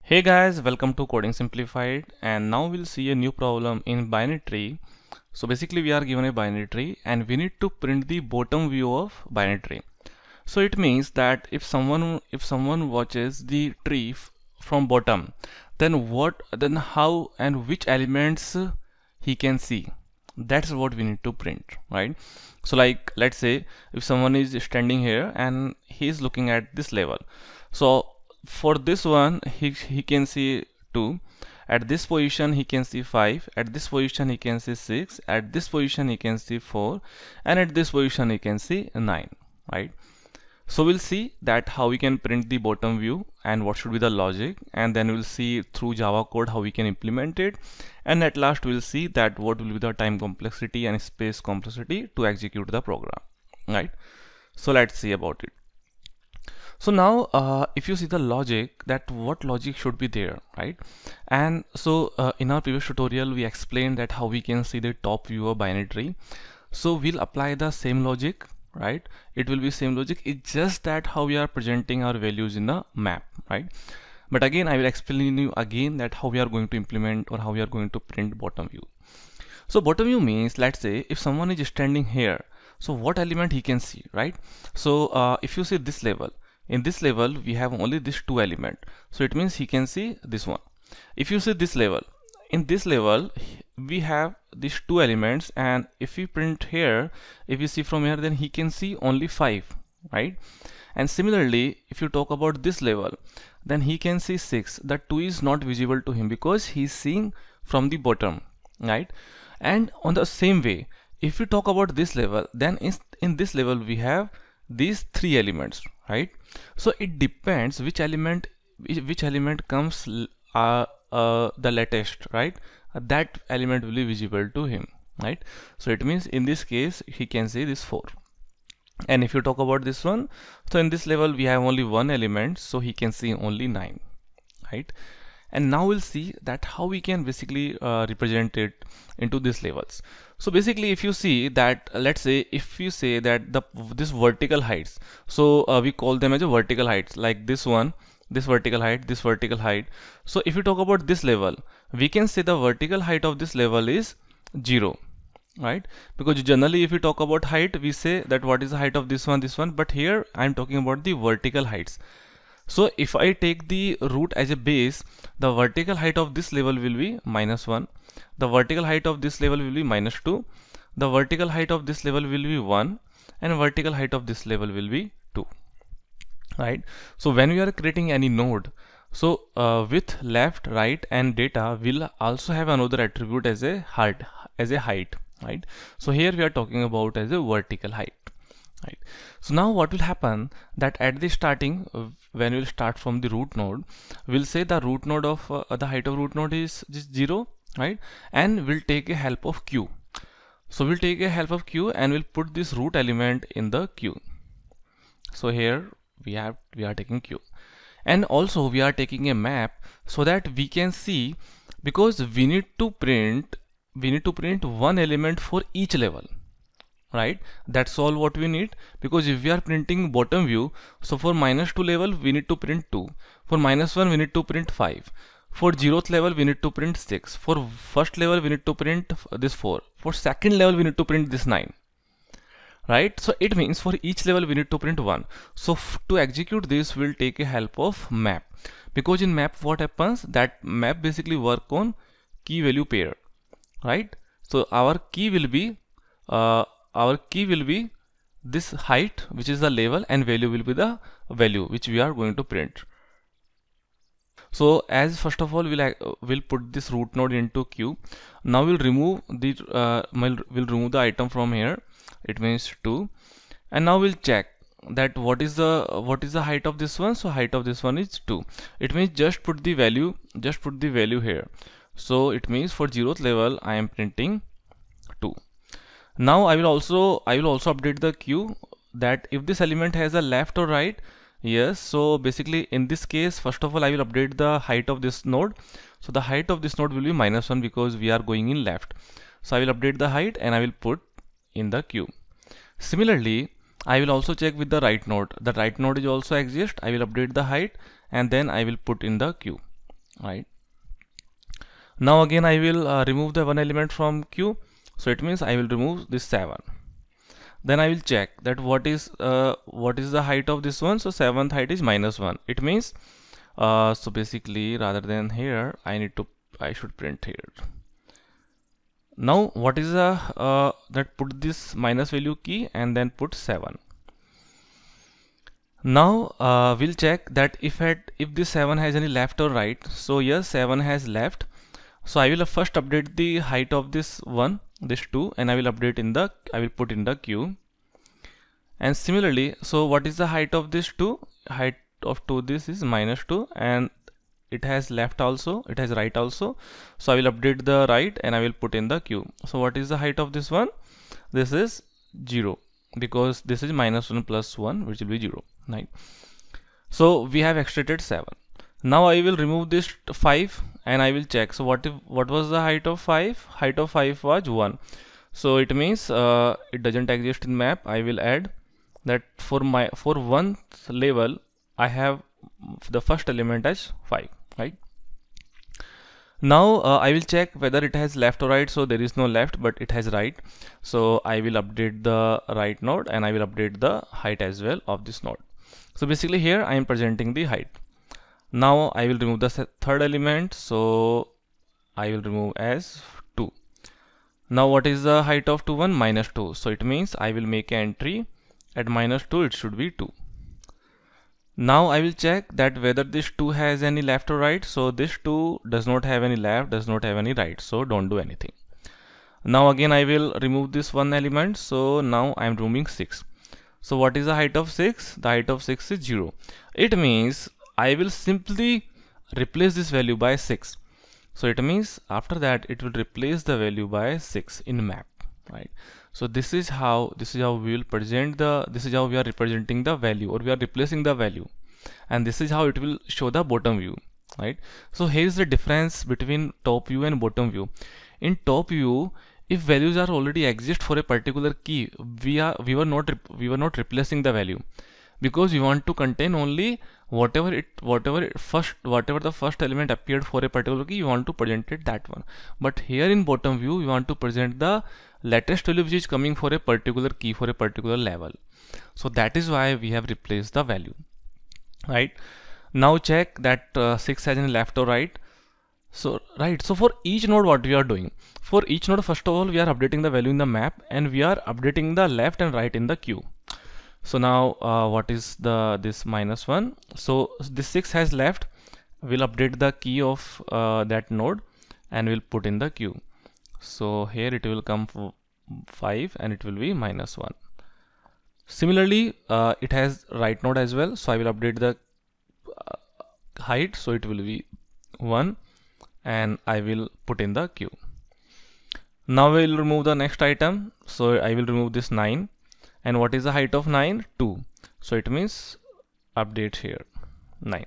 Hey guys, welcome to Coding Simplified, and now we'll see a new problem in binary tree. So basically we are given a binary tree and we need to print the bottom view of binary tree. So it means that if someone watches the tree from bottom, then how and which elements he can see. That's what we need to print, right? So like let's say if someone is standing here and he is looking at this level. So for this one he can see 2, at this position he can see 5, at this position he can see 6, at this position he can see 4, and at this position he can see 9, right? So we'll see that how we can print the bottom view and what should be the logic, and then we'll see through Java code how we can implement it, and at last we'll see that what will be the time complexity and space complexity to execute the program, right? So let's see about it. So now if you see the logic, that what logic should be there, right? And so in our previous tutorial we explained that how we can see the top view of binary tree. So we'll apply the same logic, right? It will be same logic, it's just that how we are presenting our values in the map, right? But again I will explain you again that how we are going to implement or how we are going to print bottom view. So bottom view means, let's say if someone is standing here, so what element he can see, right? So if you see this level, in this level we have only this 2 element, so it means he can see this one. If you see this level, in this level we have these 2 elements, and if we print here, if you see from here, then he can see only 5, right? And similarly if you talk about this level, then he can see 6. The 2 is not visible to him because he is seeing from the bottom, right? And on the same way, if we talk about this level, then in this level we have these 3 elements, right? So it depends which element comes the latest, right? That element will be visible to him, right? So it means in this case he can see this 4. And if you talk about this one, so in this level we have only 1 element, so he can see only 9, right? And now we'll see that how we can basically represent it into these levels. So basically if you see that, let's say if you say that this vertical heights, so we call them as a vertical heights, like this one, this vertical height, this vertical height. So if you talk about this level, we can say the vertical height of this level is 0, right? Because generally if we talk about height, we say that what is the height of this one, but here I'm talking about the vertical heights. So if I take the root as a base, the vertical height of this level will be -1, the vertical height of this level will be -2, the vertical height of this level will be 1, and vertical height of this level will be 2, right? So when we are creating any node, so with left, right and data will also have another attribute as a height, right? So here we are talking about as a vertical height, right? So now what will happen, that at the starting when we'll start from the root node, we'll say the root node of the height of root node is just 0, right? And we'll take a help of q. So we'll take a help of q and we'll put this root element in the q. So here we are taking q, and also we are taking a map so that we can see, because we need to print one element for each level, right? That's all what we need, because if we are printing bottom view, so for -2 level we need to print 2, for -1 we need to print 5, for 0th level we need to print 6, for first level we need to print this 4, for second level we need to print this 9, right? So it means for each level we need to print 1. So to execute this we'll take a help of map, because in map what happens, that map basically work on key value pair, right? So our key will be this height, which is the level, and value will be the value which we are going to print. So as first of all we'll put this root node into queue. Now we'll remove the item from here, it means 2, and now we'll check that what is the height of this one. So height of this one is 2. It means just put the value here. So it means for 0th level I am printing 2. Now I will also update the queue, that if this element has a left or right. Yes, so basically in this case, first of all I will update the height of this node. So the height of this node will be -1 because we are going in left. So I will update the height and I will put in the queue. Similarly, I will also check with the right node. The right node is also exist. I will update the height and then I will put in the queue. right? Now again I will remove the one element from Q, so it means I will remove this 7. Then I will check that what is the height of this one. So 7th height is -1. It means so basically rather than here I should print here. Now what is the that put this minus value key and then put 7. Now we'll check that if this 7 has any left or right. So yes, 7 has left. So I will first update the height of this one, this 2, and I will put in the queue. And similarly, so what is the height of this 2? Height of 2, this is -2, and it has left also, it has right also. So I will update the right and I will put in the queue. So what is the height of this one? This is 0, because this is -1 plus 1, which will be 0, right? So we have extracted 7. Now I will remove this 5 and I will check. So what was the height of 5? Height of 5 was 1. So it means it doesn't exist in map. I will add that for one level I have the first element as 5, right? Now I will check whether it has left or right. So there is no left, but it has right. So I will update the right node and I will update the height as well of this node. So basically here I am presenting the height. Now I will remove the third element. So I will remove as 2. Now what is the height of 2 1? -2. So it means I will make an entry at -2. It should be 2. Now I will check that whether this 2 has any left or right. So this 2 does not have any left, does not have any right, so don't do anything. Now again I will remove this one element. So now I am removing 6. So what is the height of 6? The height of 6 is 0. It means I will simply replace this value by 6. So it means after that it will replace the value by 6 in map, right? So this is how we will present this is how we are representing the value, or we are replacing the value, and this is how it will show the bottom view, right? So here is the difference between top view and bottom view. In top view, if values are already exist for a particular key, we were not replacing the value, because we want to contain only whatever the first element appeared for a particular key, you want to present it that one. But here in bottom view, we want to present the latest value which is coming for a particular key, for a particular level. So that is why we have replaced the value, right? Now check that 6 has any left or right. So right, so for each node what we are doing, for each node first of all we are updating the value in the map, and we are updating the left and right in the queue. So now what is this -1? So this 6 has left. We'll update the key of that node and we'll put in the queue. So here it will come 5 and it will be -1. Similarly it has right node as well, so I will update the height, so it will be 1 and I will put in the queue. Now we will remove the next item. So I will remove this 9. And what is the height of 9? 2. So it means update here 9.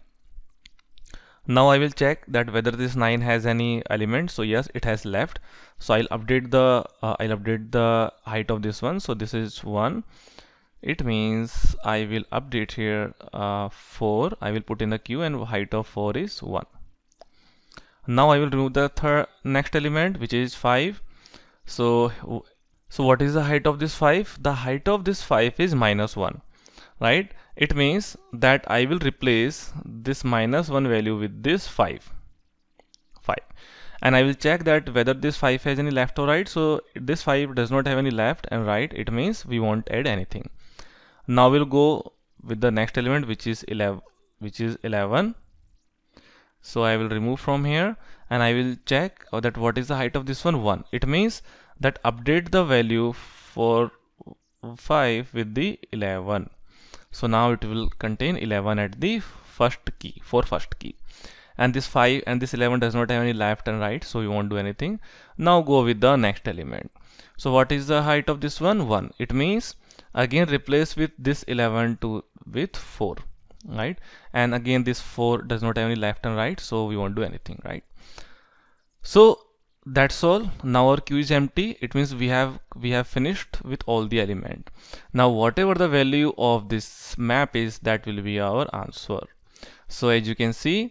Now I will check that whether this 9 has any element. So yes, it has left. So I'll update the height of this one. So this is 1. It means I will update here 4. I will put in the queue, and height of 4 is 1. Now I will remove the next element, which is 5. So what is the height of this 5? The height of this 5 is -1, right? It means that I will replace this -1 value with this 5, and I will check that whether this 5 has any left or right. So this 5 does not have any left and right. It means we won't add anything. Now we'll go with the next element, which is 11. So I will remove from here and I will check that what is the height of this one, 1. It means that update the value for 5 with the 11. So now it will contain 11 at the first key, for first key. And this 5 and this 11 does not have any left and right, so we won't do anything. Now go with the next element. So what is the height of this one? 1. It means again replace with this 11 with 4, right? And again this 4 does not have any left and right, so we won't do anything, right? So that's all. Now our queue is empty. It means we have finished with all the element. Now whatever the value of this map is, that will be our answer. So as you can see,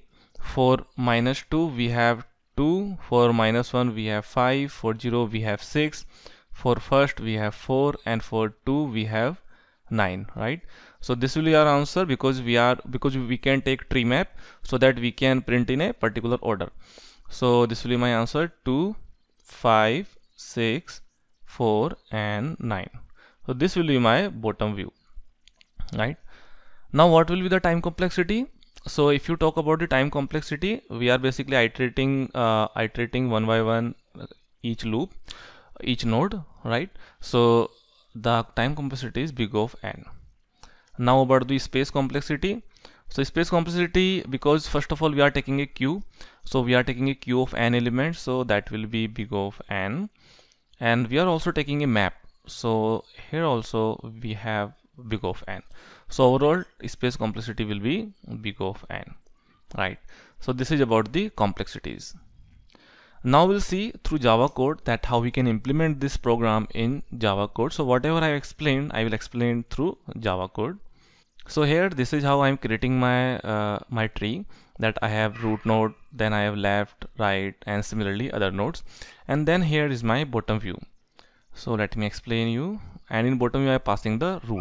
For minus 2 we have 2, for minus 1 we have 5, for 0 we have 6, for first we have 4, and for 2 we have 9, right? So this will be our answer, because we can take tree map so that we can print in a particular order. So this will be my answer: 2, 5, 6, 4 and 9. So this will be my bottom view, right? Now what will be the time complexity? So if you talk about the time complexity, we are basically iterating one by one each loop, each node, right? So the time complexity is big of n. Now about the space complexity. So space complexity, because first of all we are taking a queue, so we are taking a queue of n elements, so that will be big of n, and we are also taking a map, so here also we have big of n. So overall space complexity will be big of n, right? So this is about the complexities. Now we'll see through Java code that how we can implement this program in Java code. So whatever I explained, I will explain through Java code. So here this is how I'm creating my my tree, that I have root node, then I have left, right, and similarly other nodes, and then here is my bottom view. So let me explain you. And in bottom view I am passing the root.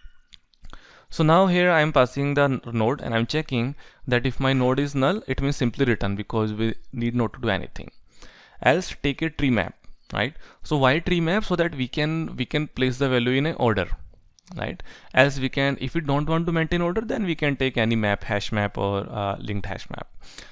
So now here I am passing the node and I'm checking that if my node is null, it means simply return, because we need not to do anything. Else take a tree map, right? So why tree map? So that we can place the value in a order, right? Else we can, if we don't want to maintain order, then we can take any map, hash map or linked hash map.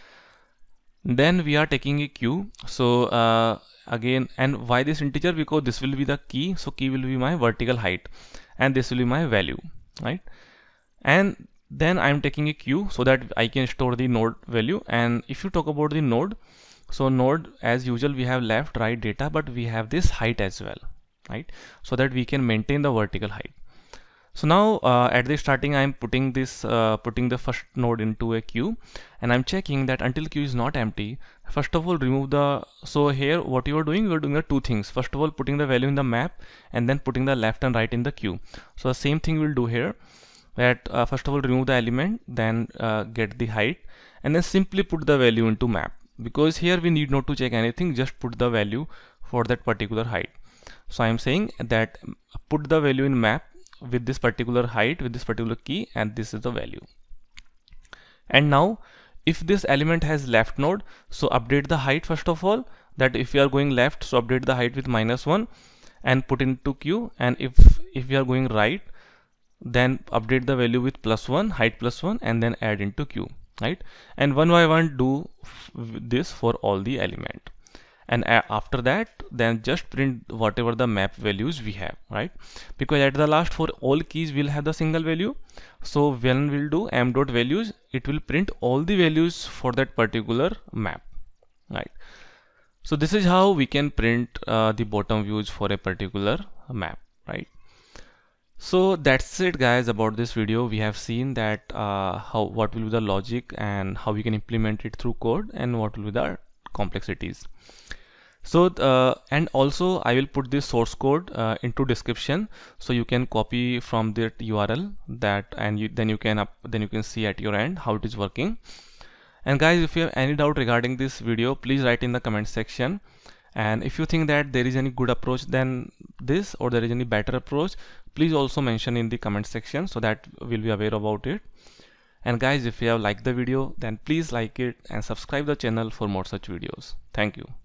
Then we are taking a queue. So again, and why this integer? Because this will be the key. So key will be my vertical height and this will be my value, right? And then I'm taking a queue so that I can store the node value. And if you talk about the node, so node as usual we have left, right, data, but we have this height as well, right? So that we can maintain the vertical height. So now at the starting I'm putting this putting the first node into a queue, and I'm checking that until queue is not empty, first of all remove the, so here what you are doing, you are doing the two things. First of all putting the value in the map and then putting the left and right in the queue. So the same thing we'll do here, that first of all remove the element, then get the height, and then simply put the value into map, because here we need not to check anything, just put the value for that particular height. So I'm saying that put the value in map with this particular height, with this particular key, and this is the value. And now if this element has left node, so update the height first of all, that if you are going left, so update the height with -1 and put into queue, and if we are going right, then update the value with +1, height +1, and then add into queue, right? And one by one do this for all the element, and after that then just print whatever the map values we have, right? Because at the last for all keys we'll have the single value. So when we'll do m.values, it will print all the values for that particular map, right? So this is how we can print the bottom views for a particular map, right? So that's it guys about this video. We have seen that what will be the logic and how we can implement it through code, and what will be the complexities. So and also I will put this source code into description, so you can copy from that URL, that, and then you can see at your end how it is working. And guys, if you have any doubt regarding this video, please write in the comment section. And if you think that there is any good approach than this, or there is any better approach, please also mention in the comment section, so that we'll be aware about it. And guys, if you have liked the video, then please like it and subscribe the channel for more such videos. Thank you.